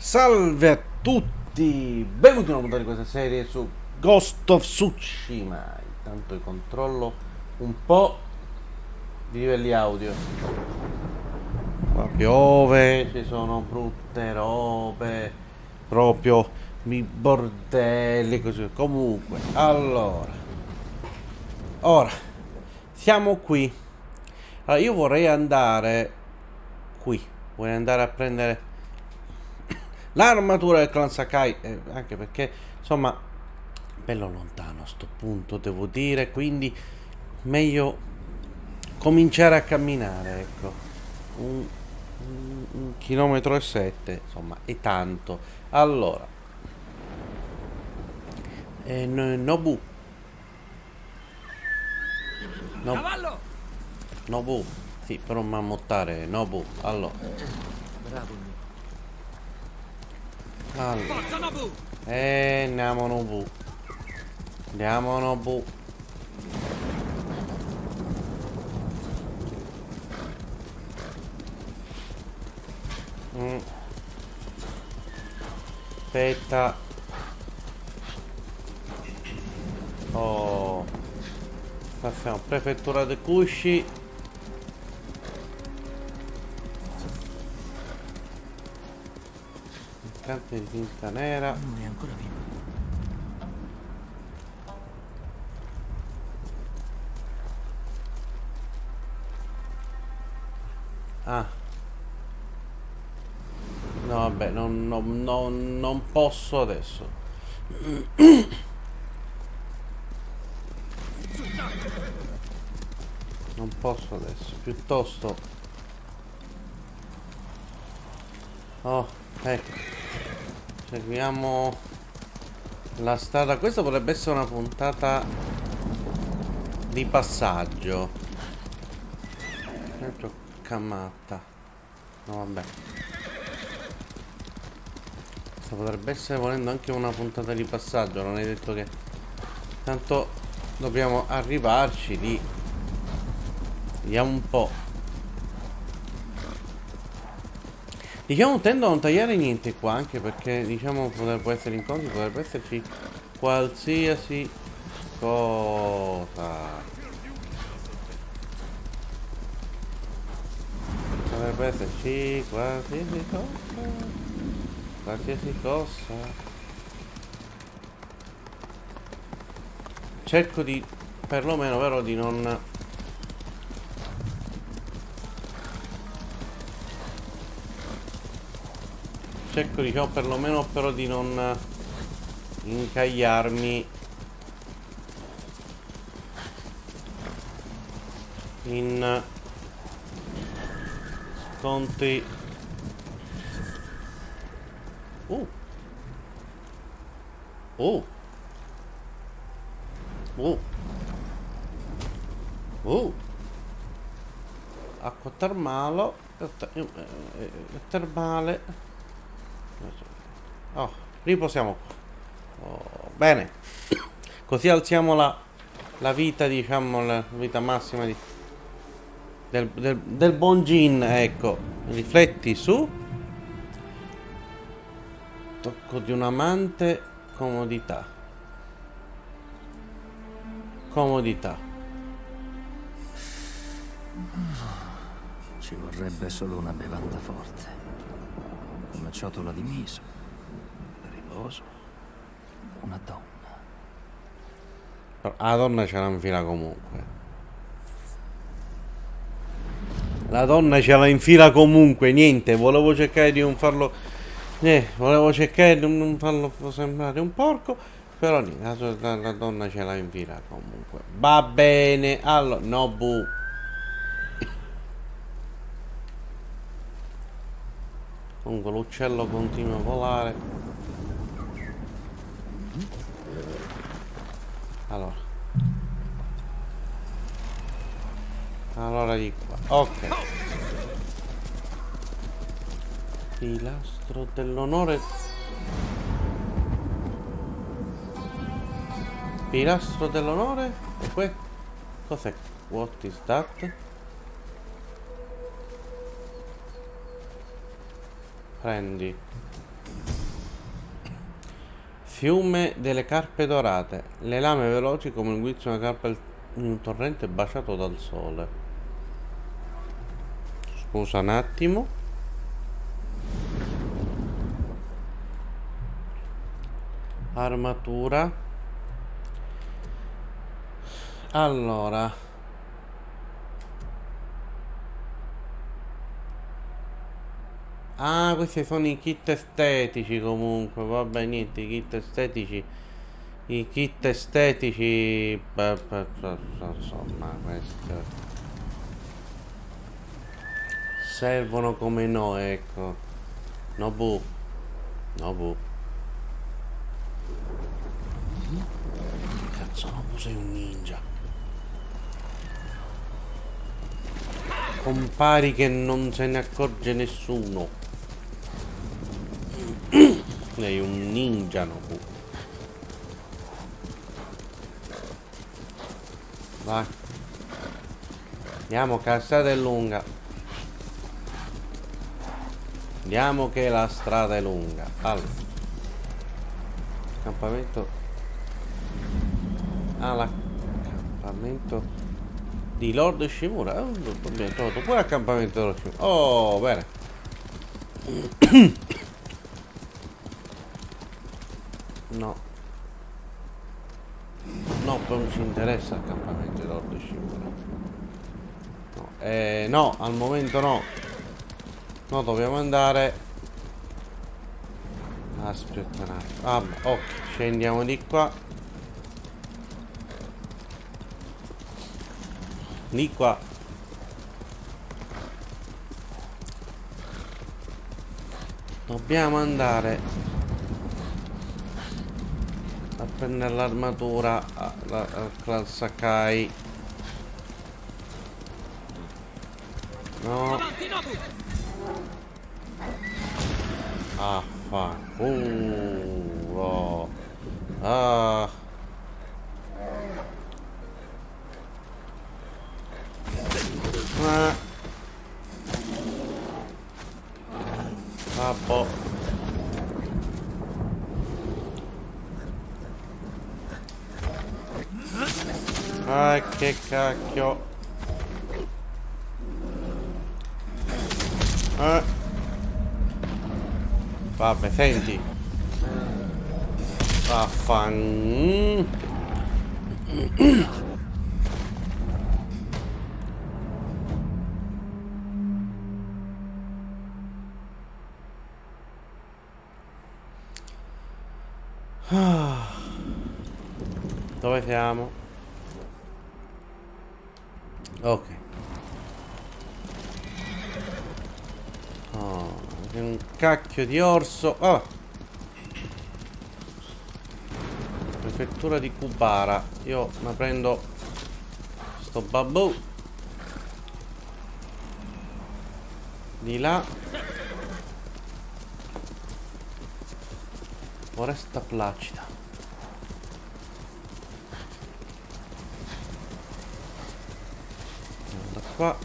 Salve a tutti, benvenuti in una puntata di questa serie su Ghost of Tsushima. Intanto controllo un po' di livelli audio. Qua piove, ci sono brutte robe, proprio mi bordelli così. Comunque, allora, ora siamo qui. Allora, io vorrei andare qui, vorrei andare a prendere l'armatura del clan Sakai, anche perché insomma bello lontano a sto punto, devo dire, quindi meglio cominciare a camminare, ecco. Un chilometro e 7, insomma, è tanto. Allora, Nobu, Cavallo! Nobu, sì, per non mammottare, Nobu, allora, Bravo. Forza Nobu! andiamo Nobu, andiamo Nobu. Aspetta. Oh, passiamo prefettura di Kushi. Cante di tinta nera. Non è ancora vivo. Ah, no, vabbè, non posso adesso. Non posso adesso. Piuttosto. Oh, ecco. Seguiamo la strada. Questa potrebbe essere una puntata di passaggio. Camatta. No, vabbè. Questa potrebbe essere, volendo, anche una puntata di passaggio. Non è detto che tanto dobbiamo arrivarci lì. Vediamo un po'. Diciamo, tendo a non tagliare niente qua, anche perché, diciamo, potrebbe essere incontri, potrebbe esserci qualsiasi cosa. Potrebbe esserci qualsiasi cosa. Qualsiasi cosa. Cerco di, perlomeno, vero, di non... Cerco, diciamo, perlomeno però di non incagliarmi in scontri. Oh, acqua termale. Oh, riposiamo qua. Oh, bene. Così alziamo la vita, diciamo, la vita massima del buon Gin, ecco. Rifletti su. Tocco di un amante. Comodità. Comodità. Ci vorrebbe solo una bevanda forte. Una ciotola di miso. Riposo. Una donna. La donna ce la infila comunque. La donna ce la infila comunque. Niente, volevo cercare di non farlo. Volevo cercare di non farlo sembrare un porco. Però niente, la donna ce la infila comunque. Va bene. Allora, Nobu. Comunque l'uccello continua a volare. Allora di qua. Ok. Pilastro dell'onore. Pilastro dell'onore? E questo? Cos'è? What is that? Prendi. Fiume delle carpe dorate. Le lame veloci come un guizzo di una carpa in un torrente baciato dal sole. Scusa un attimo. Armatura. Allora. Ah, questi sono i kit estetici comunque. Vabbè, niente, i kit estetici. I kit estetici. Insomma, questi servono come no, ecco. Nobu. Nobu. Cazzo, Nobu sei un ninja. Compari che non se ne accorge nessuno. Sei un ninja, Nobu. Vai. Andiamo, che la strada è lunga. Andiamo che la strada è lunga. Allora. Accampamento. Ah, l'accampamento di Lord Shimura. Oh, abbiamo trovato pure l'accampamento di Lord Shimura. Oh, bene. No. No, poi non ci interessa l'accampamento di Lord Shimura. No, no, al momento no. No, dobbiamo andare. Aspetta un attimo. Ah, ok, scendiamo di qua. Di qua. Dobbiamo andare a prendere l'armatura al Clan Sakai. No. Ah, fa. Ah. Vabbè. Ah, che cacchio. Vabbè, senti. Vaffan. Dove siamo? Ok. Oh, è un cacchio di orso. Oh. Prefettura di Kubara. Io mi prendo sto babbo. Di là. Foresta placida. Da qua.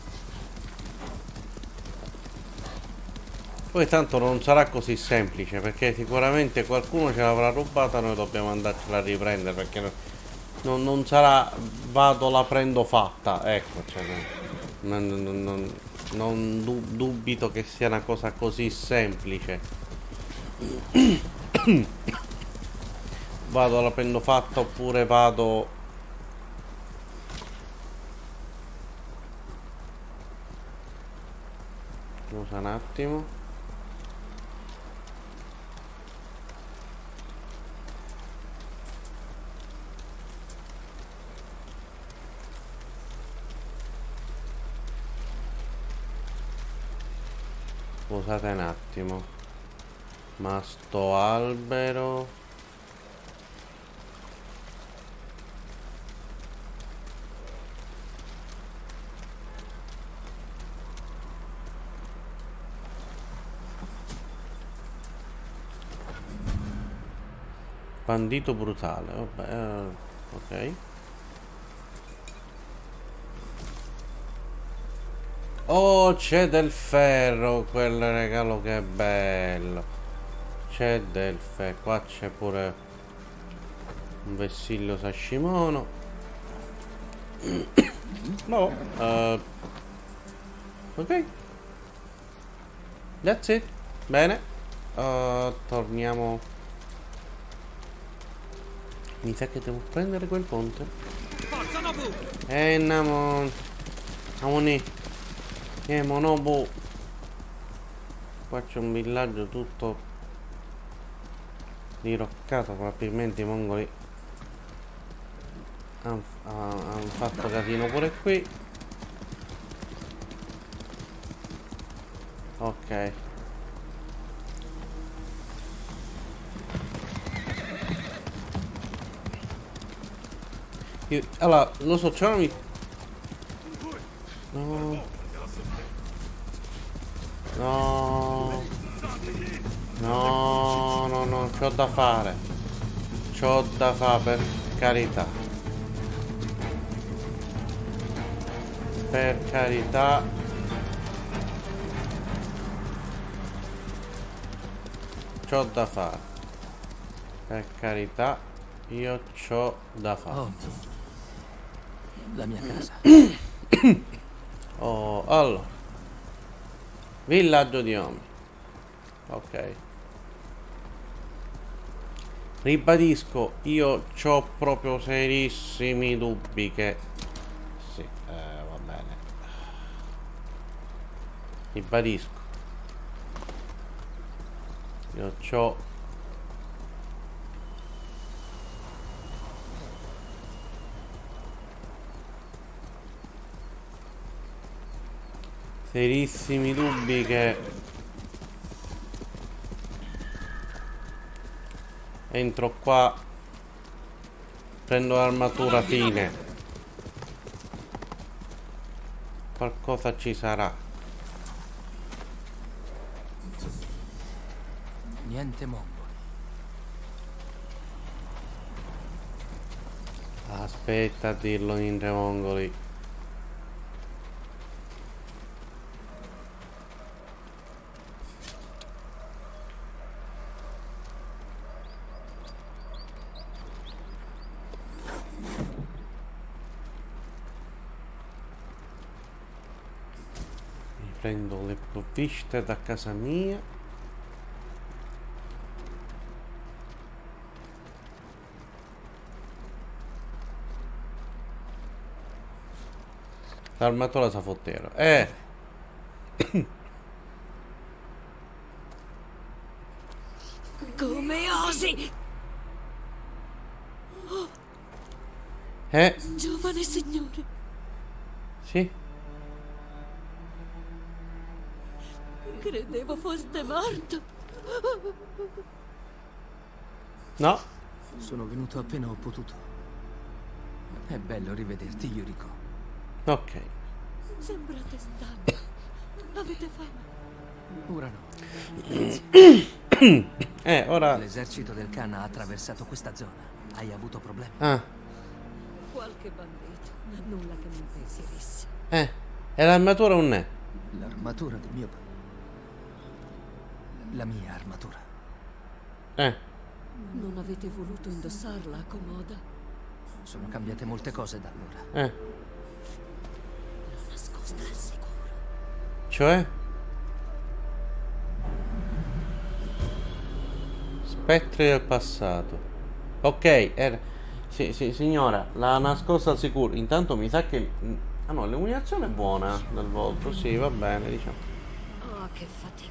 Poi tanto non sarà così semplice, perché sicuramente qualcuno ce l'avrà rubata, noi dobbiamo andarcela a riprendere, perché non sarà vado la prendo fatta, ecco, cioè, non dubito che sia una cosa così semplice. Vado la prendo fatta oppure vado. Scusa un attimo. Scusate un attimo. Ma sto albero. Bandito brutale, vabbè, ok. Oh, c'è del ferro, quel regalo che è bello. c'è del qua c'è pure un vessillo sashimono. No, ok, that's it. Bene, torniamo. Mi sa che devo prendere quel ponte. Namon Amoni Monobu. Qua c'è un villaggio tutto diroccato. Probabilmente i mongoli hanno fatto casino pure qui. Ok. Allora, lo so, c'è una... No. No. No, no, no, c'ho da fare. C'ho da fare, per carità. Per carità. C'ho da fare. Per carità. Io c'ho da fare. Oh. La mia casa. Oh, allora. Villaggio di Omi. Ok. Ribadisco, io c'ho proprio serissimi dubbi che... Sì, va bene. Ribadisco. Io c'ho... serissimi dubbi che entro qua, prendo l'armatura fine, qualcosa ci sarà. Niente mongoli. Aspetta a dirlo, niente mongoli. Prendo le provviste da casa mia. L'armatura sa fottero. Come osi? Giovane signore. Sì. Credevo foste morto. No. Sono venuto appena ho potuto. È bello rivederti, Yuriko. Ok. Sembrate stanchi. Avete fame? Ora no. Ora... L'esercito del Khan ha attraversato questa zona. Hai avuto problemi? Qualche bandito. Nulla che mi impensierisse. E l'armatura non è? L'armatura del mio... La mia armatura. Non avete voluto indossarla a Komoda? Sono cambiate molte cose da allora. L'ho nascosta al sicuro. Cioè? Spettri del passato. Ok, sì, signora, la nascosta al sicuro. Intanto mi sa che... Ah no, l'illuminazione è buona del volto, sì, va bene, diciamo. Oh, che fatica.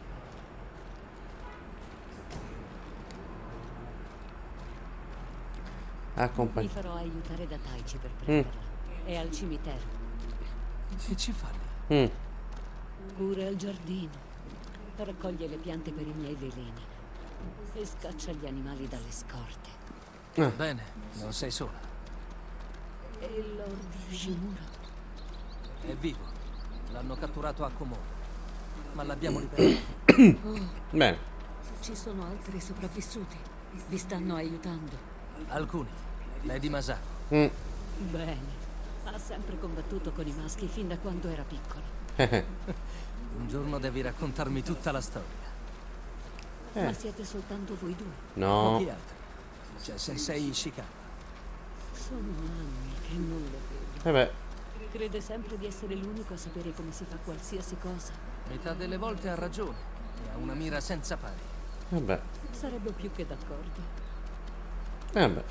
Mi farò aiutare da Taichi per prenderla. È al cimitero. Che ci fa lì? Cura il giardino. Raccoglie le piante per i miei veleni. E scaccia gli animali dalle scorte. Bene, non sei sola. E Lord Shimura? È vivo. L'hanno catturato a Komoda. Ma l'abbiamo liberato. Bene. Ci sono altri sopravvissuti. Vi stanno aiutando. Alcuni. Lady Masako. Bene. Ha sempre combattuto con i maschi fin da quando era piccolo. Un giorno devi raccontarmi tutta la storia. Ma siete soltanto voi due? No. Chi altri? Cioè, se sei Ishika. Sono anni che non lo vedo. Beh. Crede sempre di essere l'unico a sapere come si fa qualsiasi cosa. Metà delle volte ha ragione. E ha una mira senza pari. Vabbè. Sarebbe più che d'accordo. Vabbè.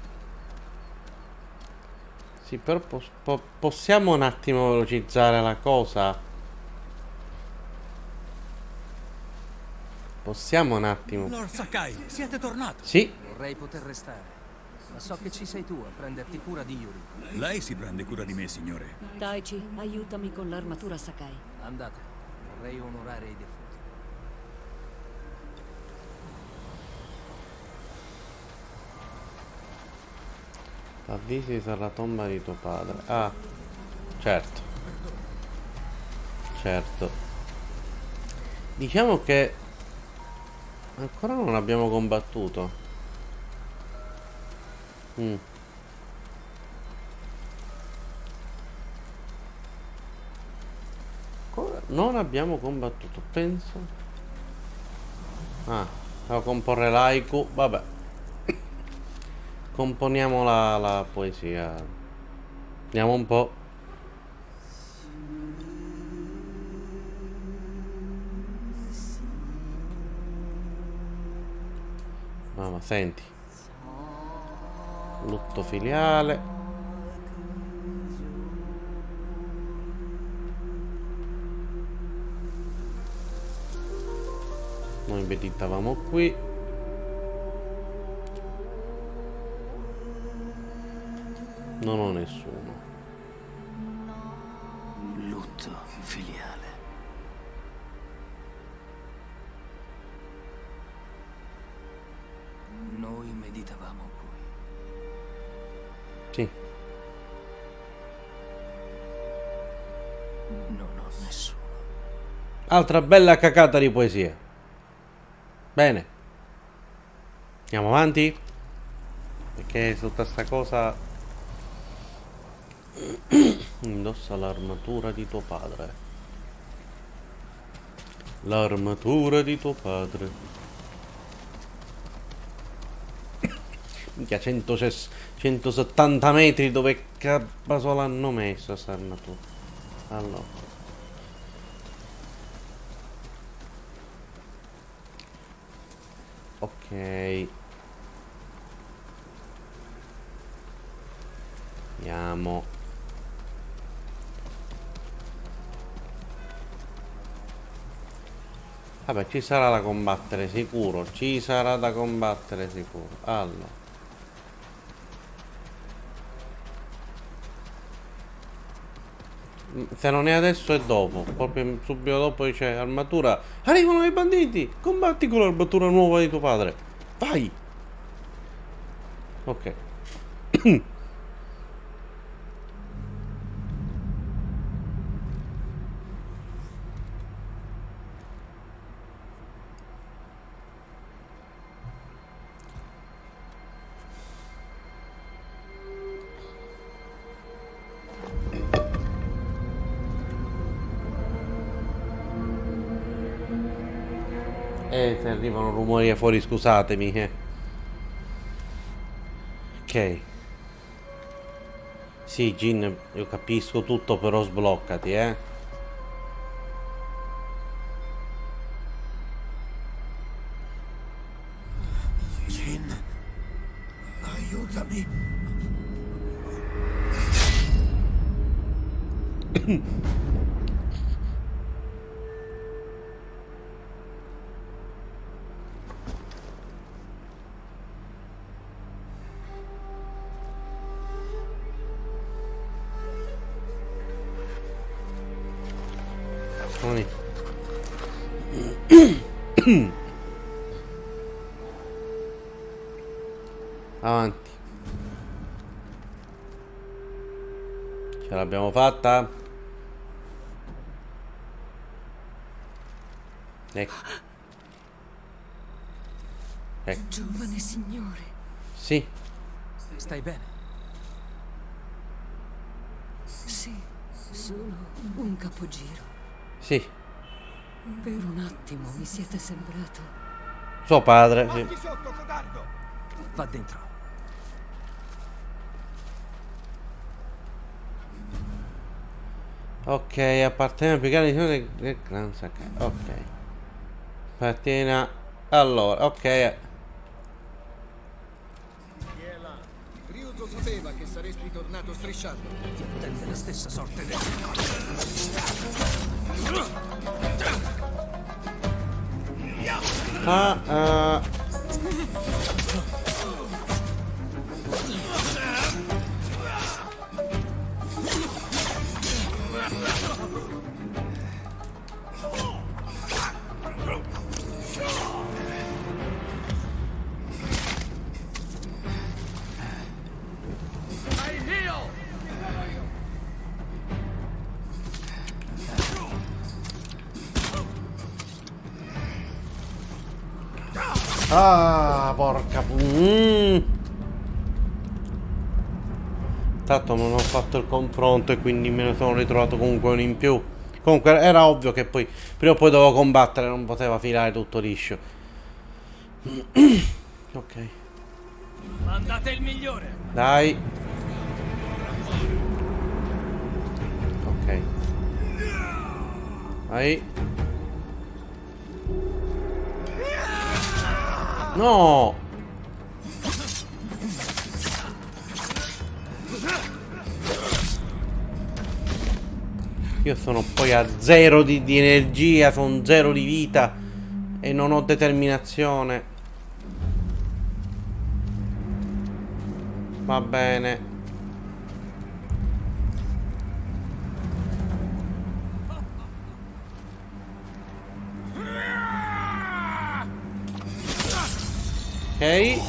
Sì, però possiamo un attimo velocizzare la cosa? Possiamo un attimo? Lord Sakai, siete tornati? Sì. Vorrei poter restare. Ma so che ci sei tu a prenderti cura di Yuri. Lei si prende cura di me, signore. Taichi, aiutami con l'armatura Sakai. Andate. Vorrei onorare i defunti. Avvisi dalla tomba di tuo padre. Ah, certo. Certo. Diciamo che ancora non abbiamo combattuto. Non abbiamo combattuto, penso. Ah, devo comporre l'haiku. Vabbè. Componiamo la poesia. Vediamo un po'. Ma senti. Lutto filiale. Noi meditavamo qui. Non ho nessuno. Lutto filiale. Noi meditavamo qui. Sì. Non ho nessuno. Altra bella cacata di poesia. Bene. Andiamo avanti. Perché tutta sta cosa... Indossa l'armatura di tuo padre. L'armatura di tuo padre. Minchia, 170 metri, dove cazzo l'hanno messo sta armatura? Allora. Ok. Andiamo. Vabbè, ci sarà da combattere sicuro. Ci sarà da combattere sicuro. Allora. Se non è adesso è dopo. Proprio subito dopo c'è armatura. Arrivano i banditi. Combatti con l'armatura nuova di tuo padre. Vai. Ok. Se arrivano rumori fuori, scusatemi. Ok. Sì, Jin, io capisco tutto, però sbloccati, Jin, aiutami. Avanti. Ce l'abbiamo fatta. Ecco. Ecco. Giovane signore. Sì. Stai bene? Sì, solo un capogiro. Sì. Per un attimo mi siete sembrato Suo padre, sì. Occhi sotto, codardo! Va dentro. Ok, appartiene al più grande del clan Sakai. Ok. Appartiene allora, ok. Ryuzo sapeva che saresti tornato strisciando. Ti attende la stessa sorte del... Ah, porca Tanto non ho fatto il confronto e quindi me ne sono ritrovato comunque uno in più. Comunque era ovvio che poi prima o poi dovevo combattere, non poteva filare tutto liscio. Ok. Mandate il migliore. Dai. Ok. Vai. No! Io sono poi a zero di energia, sono zero di vita e non ho determinazione. Va bene. Ok.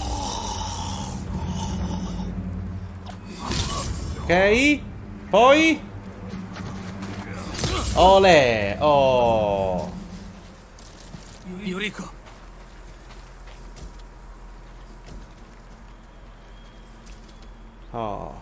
Ok. Poi. Olè. Oh. Yuriko. Oh.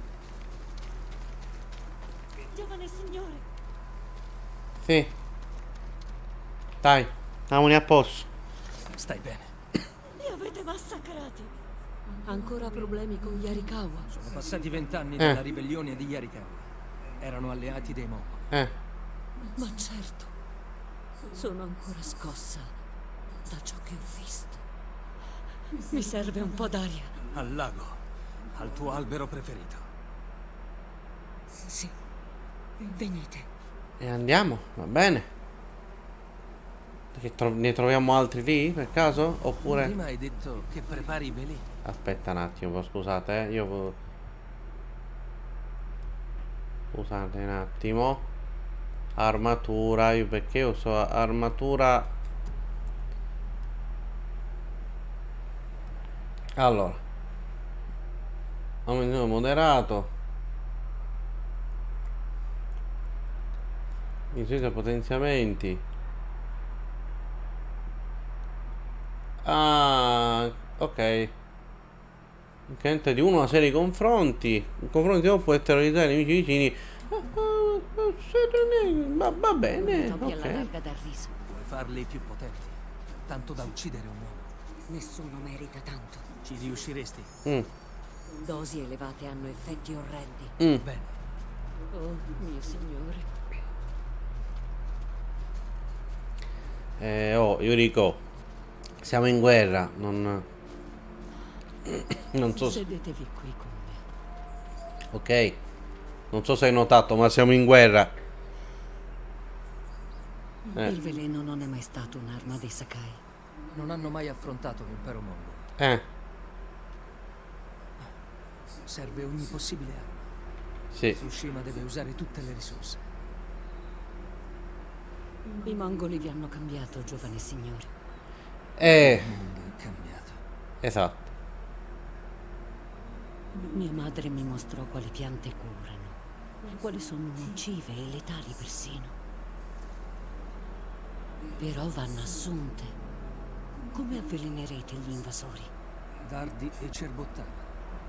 Giovane signore. Sì. Dai. Andiamone a posto. Stai bene. Li avete massacrati. Ancora problemi con Yarikawa? Sono passati 20 anni dalla ribellione di Yarikawa. Erano alleati dei Moko. Ma certo. Sono ancora scossa da ciò che ho visto. Mi serve un po' d'aria. Al lago. Al tuo albero preferito. Sì. Venite. E andiamo, va bene. Che ne troviamo altri lì per caso? Oppure... Prima hai detto che prepari i veleni. Aspetta un attimo, scusate, io... Scusate un attimo. Armatura, io perché uso armatura... Allora. Aumento moderato. Inserito potenziamenti. Ah, ok. Incrementa di 1 una serie di confronti. Il confronto può terrorizzare i nemici vicini. Va bene. Topi alla Ok. larga dal riso. Puoi farli più potenti. Tanto da uccidere un uomo. Nessuno merita tanto. Ci riusciresti? Dosi elevate hanno effetti orrendi. Bene. Oh, mio signore. Oh, Yuriko. Siamo in guerra. Non so. Sedetevi qui con me. Ok. Non so se hai notato, ma siamo in guerra. Il veleno non è mai stato un'arma dei Sakai. Non hanno mai affrontato l'impero mongolo. Serve ogni possibile arma. Sì. Tsushima deve usare tutte le risorse. I mongoli vi hanno cambiato, giovane signore. Il mondo è cambiato. Esatto. Mia madre mi mostrò quali piante curano, quali sono nocive e letali persino. Però vanno assunte. Come avvelenerete gli invasori? Dardi e cerbottana.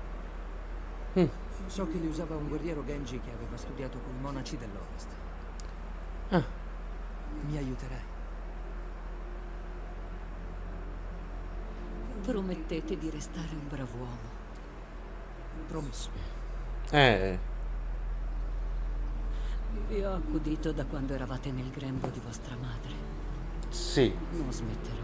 So che li usava un guerriero Genji che aveva studiato con i monaci dell'Ovest. Mi aiuterai? Promettete di restare un brav'uomo. Promesso. Vi ho accudito da quando eravate nel grembo di vostra madre. Sì. Non smetterò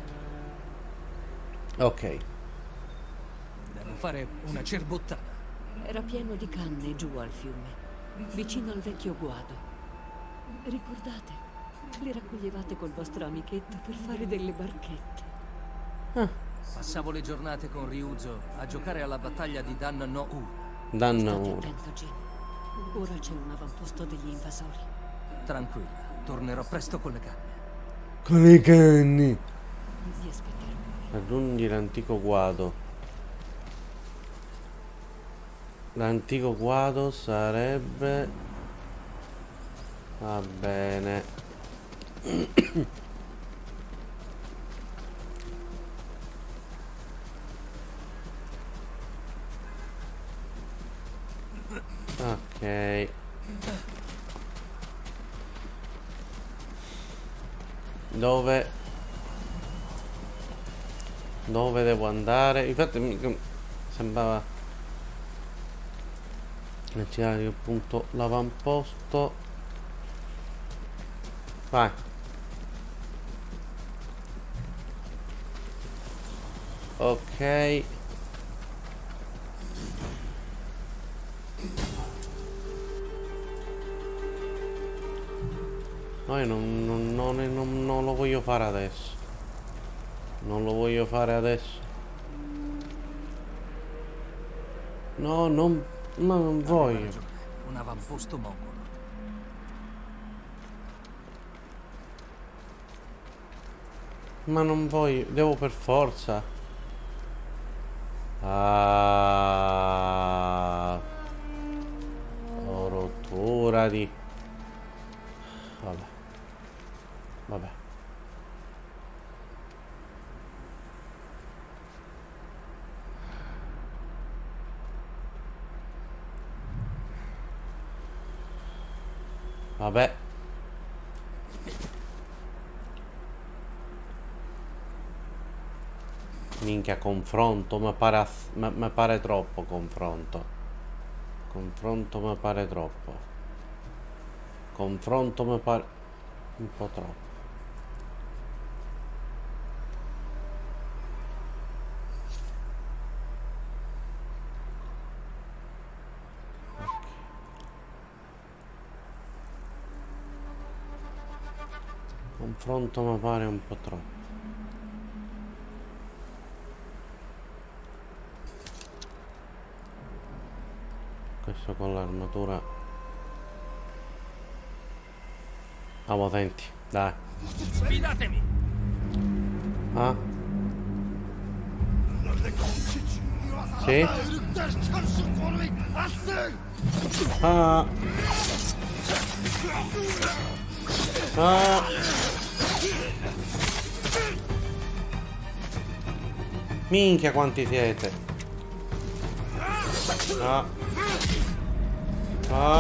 ora. Ok. Devo fare una cerbottata. Era pieno di canne giù al fiume, vicino al vecchio guado. Ricordate? Le raccoglievate col vostro amichetto per fare delle barchette. Passavo le giornate con Ryuzo a giocare alla battaglia di Dan no Ura. Danno State ora. attento, Jin. Ora c'è un avamposto degli invasori. Tranquilla, tornerò presto con le canne. Con i canni. Vi aspetterò. Raggiungi l'antico guado. L'antico guado sarebbe... Va bene. Ok. Dove devo andare? Infatti mi sembrava girare appunto l'avamposto. Vai. Ok. No, io non lo voglio fare adesso. Non lo voglio fare adesso. No, non voglio. Ragione, un avamposto mongolo. Ma non voglio, devo per forza. Ah. Oh, rottura di... Vabbè. Vabbè. Vabbè. Minchia, confronto, mi pare troppo confronto. Confronto mi pare troppo. Confronto mi pare un po' troppo. Confronto mi pare un po' troppo. Questo con l'armatura. Andiamo, senti, dai. Sfidatemi! Ah? Sì? Ah! Ah! Minchia quanti siete! Ah! Ah!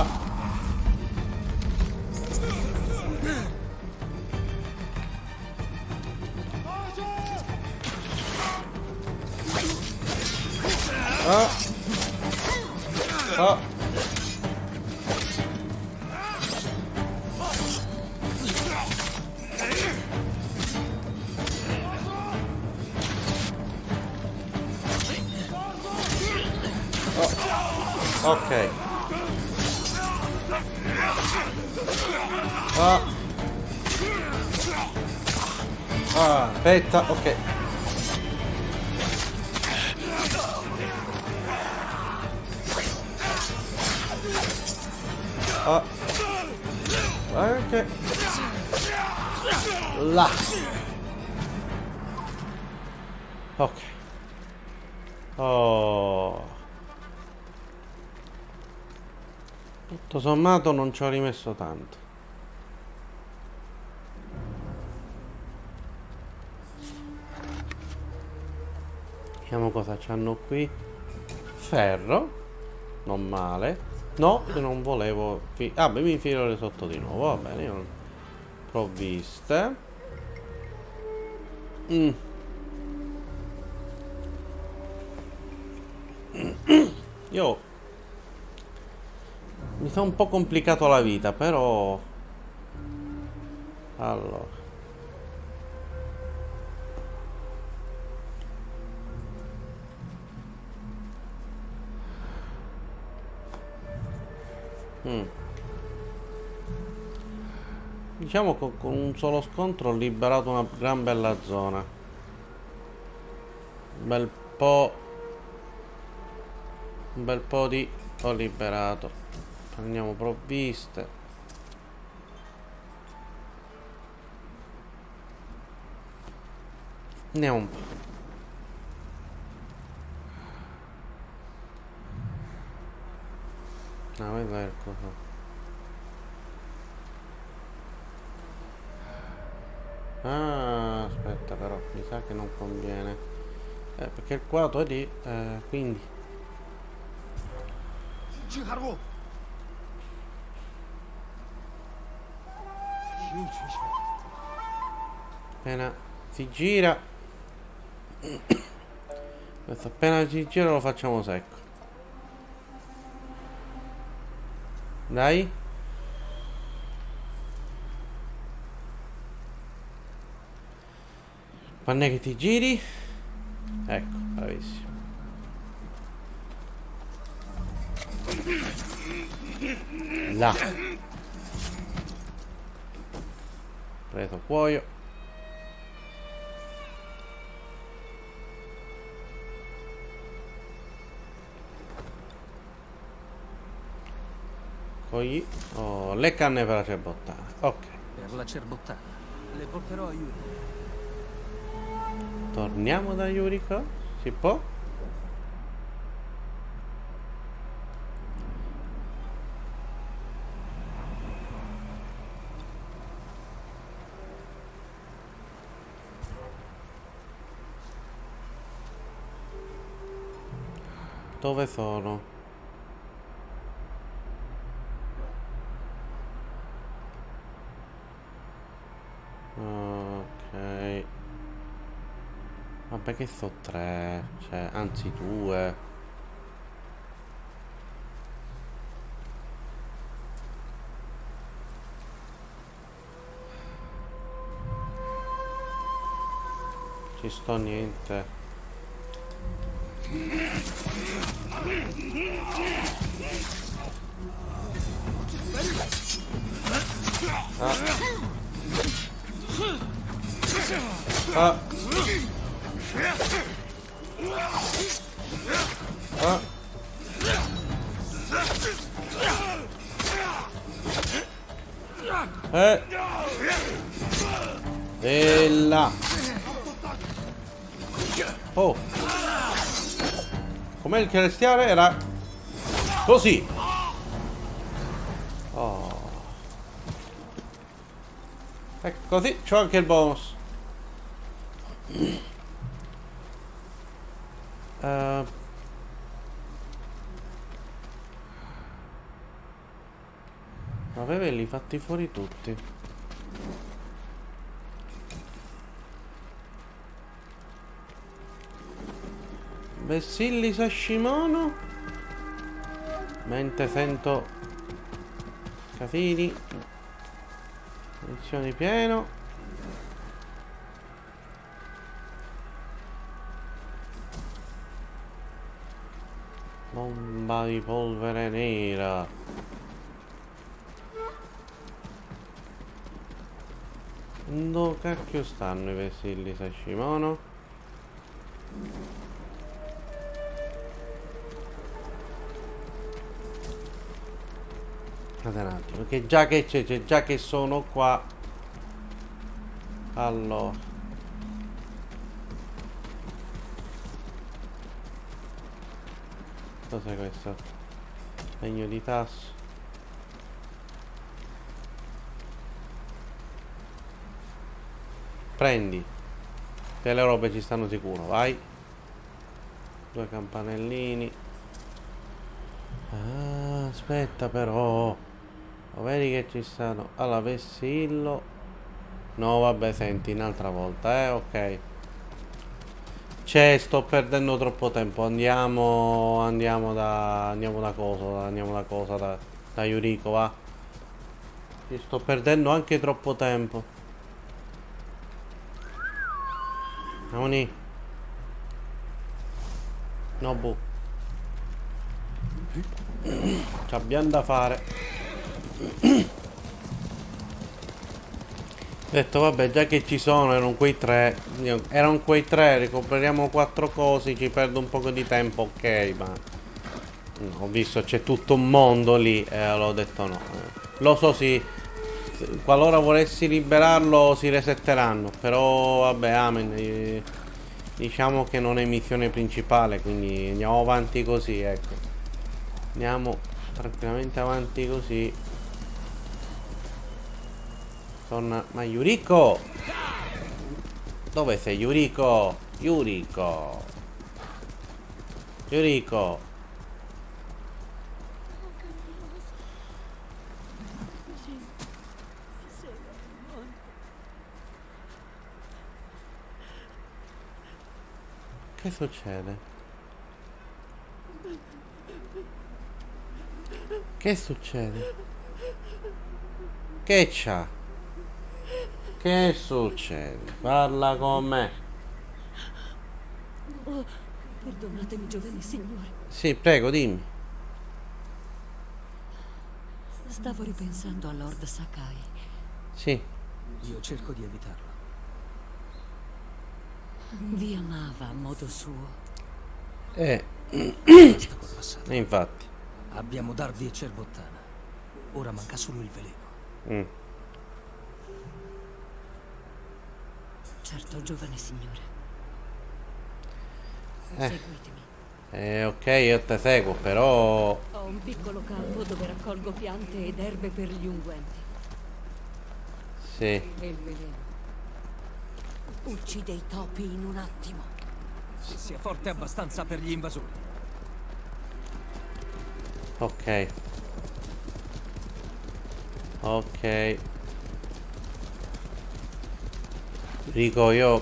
Ah! Ah! Ok. Ah. Ah, aspetta, ok. Ah. Ok. Là. Ok. Oh. Tutto sommato non ci ho rimesso tanto. Vediamo cosa c'hanno qui. Ferro. Non male. No, io non volevo... Ah, beh, mi infilo sotto di nuovo. Va bene, io non... Provviste. Io mi fa un po' complicato la vita, però allora diciamo che con un solo scontro ho liberato una gran bella zona. Un bel po' di ho liberato. Prendiamo provviste. Andiamo un po'. No, vedere il coso. Ah, aspetta però, mi sa che non conviene. Perché il quadro è lì, quindi. Appena si gira. Questo appena si gira lo facciamo secco. Dai. Quando è che ti giri? Ecco, bravissimo. Là. Preso cuoio. Cogli. Oh, le canne per la cerbottana. Ok. Per la cerbottana. Le porterò a Yuri. Torniamo da Yuriko? Si può? Dove sono? Ok. Vabbè che so tre, cioè, anzi due. Ci sto niente. Ah. E là. Oh. Com'è il celestiale? Era così. Oh. Ecco così, c'ho anche il bonus. Avevi fatti fuori tutti. Vessilli Sashimono. Mentre sento casini. Munizioni pieno. Bomba di polvere nera. Dove cacchio stanno i vessilli Sashimono? Aspetta un attimo, perché già che c'è, già che sono qua. Allora. Cos'è questo? Legno di tasso. Prendi. Che le robe ci stanno sicuro, vai. Due campanellini. Ah, aspetta però. Lo vedi che ci stanno? Allora, vessillo. No, vabbè, senti, un'altra volta, ok. Cioè, sto perdendo troppo tempo. Andiamo da cosa, da Yuriko, va. Io sto perdendo anche troppo tempo. Noni. Nobu. Ci abbiamo da fare. Ho detto vabbè, già che ci sono, erano quei tre, recuperiamo 4 cose, ci perdo un poco di tempo, ok, ma no, ho visto c'è tutto un mondo lì e allora ho detto no. Lo so, qualora volessi liberarlo si resetteranno, però vabbè, amen. Diciamo che non è missione principale, quindi andiamo avanti così, ecco. Andiamo tranquillamente avanti così. Torna. Ma Yuriko! Dove sei, Yuriko? Yuriko! Yuriko! Che succede? Che succede? Che c'ha? Che succede? Parla con me. Oh, perdonatemi, giovane signore. Sì, prego, dimmi. Stavo ripensando a Lord Sakai. Sì. Io cerco di evitarlo. Vi amava a modo suo. Col passato. Infatti. Abbiamo Dardi e Cerbottana. Ora manca solo il veleno. Certo, giovane signore. Seguitemi. Ok, io te seguo, però... Ho un piccolo campo dove raccolgo piante ed erbe per gli unguenti. Sì. E il veleno uccide i topi in un attimo. Sia forte abbastanza per gli invasori. Ok. Ok. Dico io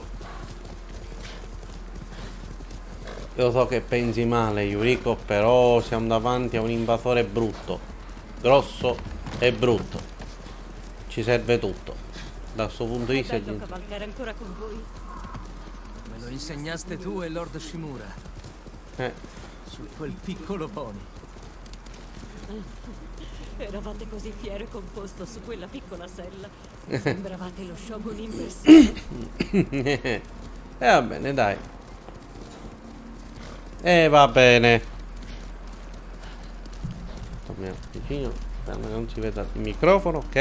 so che pensi male, Yuriko, però siamo davanti a un invasore brutto, grosso e brutto. Ci serve tutto. Dal suo punto di vista. È bello cavalcare ancora con voi. Me lo insegnaste tu e Lord Shimura. Su quel piccolo pony. Eravate così fiero e composto su quella piccola sella. Sembravate lo shogun in persona. Va bene, dai. Va bene. Torniamo vicino. Speriamo che non si veda il microfono, ok.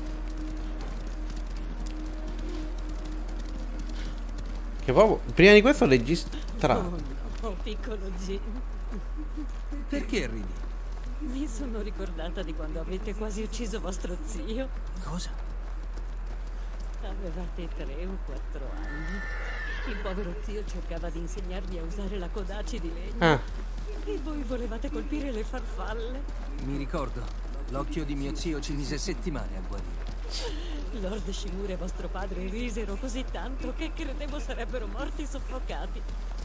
Che proprio prima di questo registrato. Oh no, piccolo Jin. Perché ridi? Mi sono ricordata di quando avete quasi ucciso vostro zio. Cosa? Avevate 3 o 4 anni. Il povero zio cercava di insegnarvi a usare la kodachi di legno. E voi volevate colpire le farfalle. Mi ricordo. L'occhio di mio zio ci mise settimane a guarire. Lord Shimura e vostro padre risero così tanto che credevo sarebbero morti soffocati.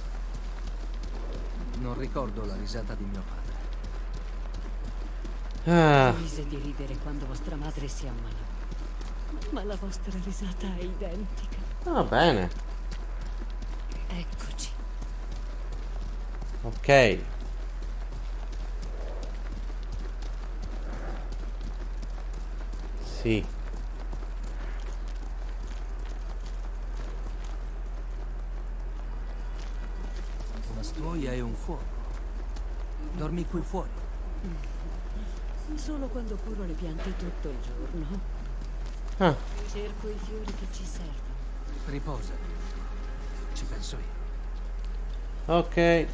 Non ricordo la risata di mio padre. Smise di ridere quando vostra madre si ammalò. Ma la vostra risata è identica. Va bene. Eccoci. Ok. Sì. Una stuoia e un fuoco. Dormi qui fuori. Solo quando curo le piante tutto il giorno. Cerco i fiori che ci servono. Riposa. Ci penso io. Ok.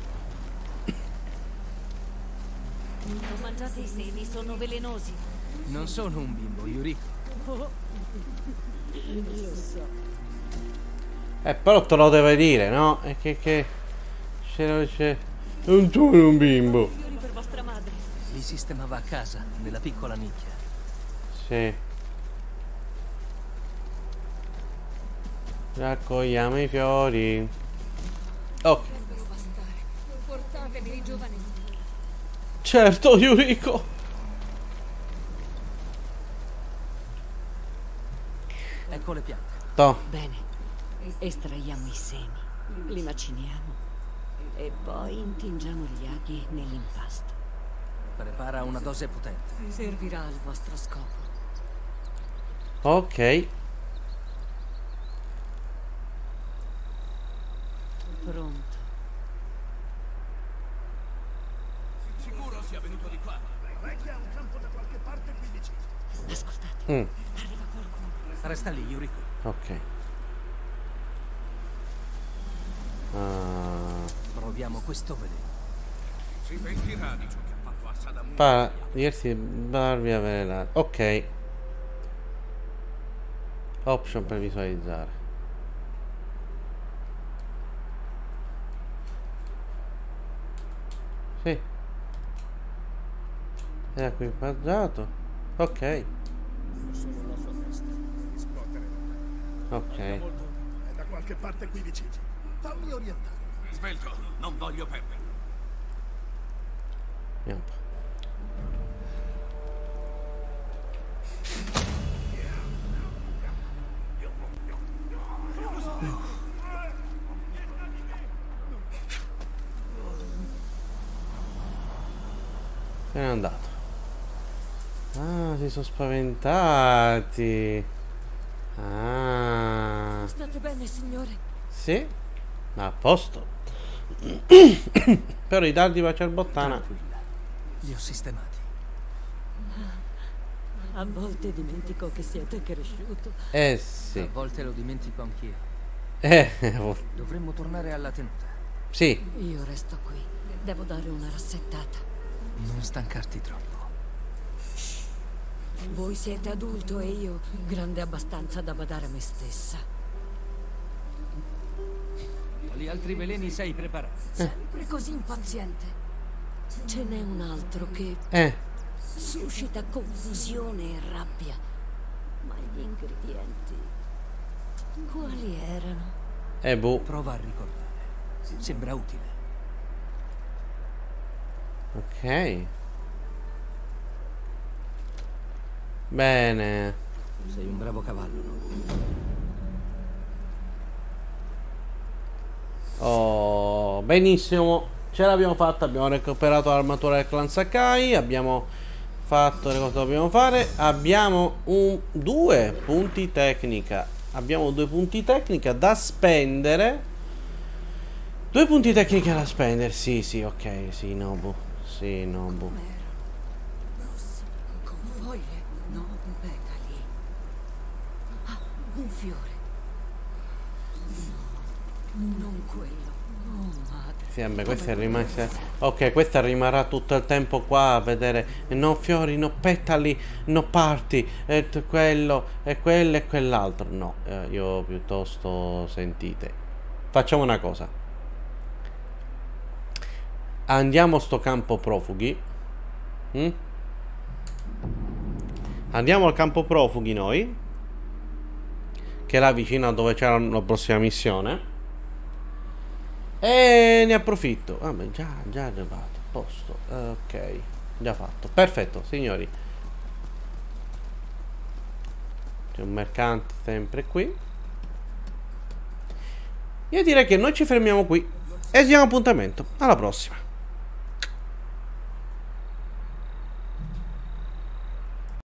Non mangiate i semi, sono velenosi. Non sono un bimbo, Yuriko. Oh. Lo so. Però te lo deve dire, no? E che... c'è... Non sono un bimbo. Fiori per vostra madre. Li sistemava a casa, nella piccola nicchia. Sì. Raccogliamo i fiori. Ok. Dovrebbero bastare. Portatemi, giovane. Certo, Yuriko. Ecco le piante. Toh. Bene. Estraiamo i semi, li maciniamo e poi intingiamo gli aghi nell'impasto. Prepara una dose potente. Servirà al vostro scopo. Ok. Pronto. Sicuro sia venuto di qua. Vecchia ha un campo da qualche parte qui vicino. Ascoltate, arriva qualcuno. Resta lì, Yuriko. Ok. Proviamo questo veleno. Si pentirà di ciò che ha fatto a Saddam. Dirsi barbi avvelenati. Ok. Option per visualizzare. Sì. È equipaggiato. Ok. Solo la sua testa. Esplodere. Ok. È da qualche parte qui vicino. Fammi orientare. Svelto, non voglio perdere. Vediamo un po'. Se n'è andato. Ah, si sono spaventati. Ah, State bene, signore? sì, a posto. Però i dardi Vacerbottana. Tranquilla. Li ho sistemati. A volte dimentico che siete cresciuto. Eh A sì. volte lo dimentico anch'io. Dovremmo tornare alla tenuta. Sì. Io resto qui. Devo dare una rassettata. Non stancarti troppo. Voi siete adulto e io grande abbastanza da badare a me stessa. Quali altri veleni sei preparato? Sempre così impaziente. Ce n'è un altro che suscita confusione e rabbia. Ma gli ingredienti... quali erano? Boh. Prova a ricordare. Sembra utile. Ok. Bene. Sei un bravo cavallo, no? Oh, benissimo. Ce l'abbiamo fatta. Abbiamo recuperato l'armatura del clan Sakai. Abbiamo fatto le cose che dobbiamo fare. Abbiamo due punti tecnica. Abbiamo 2 punti tecnica da spendere. 2 punti tecnica da spendere. Sì, sì, ok. Sì, Nobu. Sì, Nobu. Rossi, con foglie, no, petali. Ah, un fiore. No, non quello. Oh, madre. Sì, vabbè, questa è rimasta. Ok, questa rimarrà tutto il tempo qua a vedere. No fiori, no petali, no parti. Quello e quello e quell'altro. No, io piuttosto sentite. Facciamo una cosa. Andiamo a sto campo profughi. Andiamo al campo profughi noi. Che è là vicino a dove c'era la prossima missione. E ne approfitto. Vabbè, già arrivato. A posto. Ok. Già fatto. Perfetto, signori. C'è un mercante sempre qui. Io direi che noi ci fermiamo qui. E ci diamo appuntamento. Alla prossima.